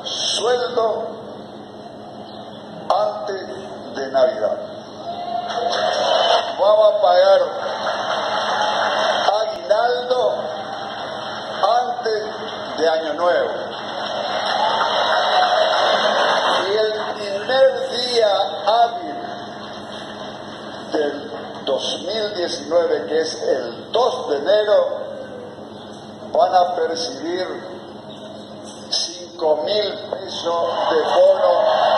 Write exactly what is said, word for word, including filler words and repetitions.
sueldo antes de Navidad. Vamos a pagar aguinaldo antes de Año Nuevo. Y el primer día hábil del dos mil diecinueve, que es el dos de enero, van a percibir cinco mil pesos de bono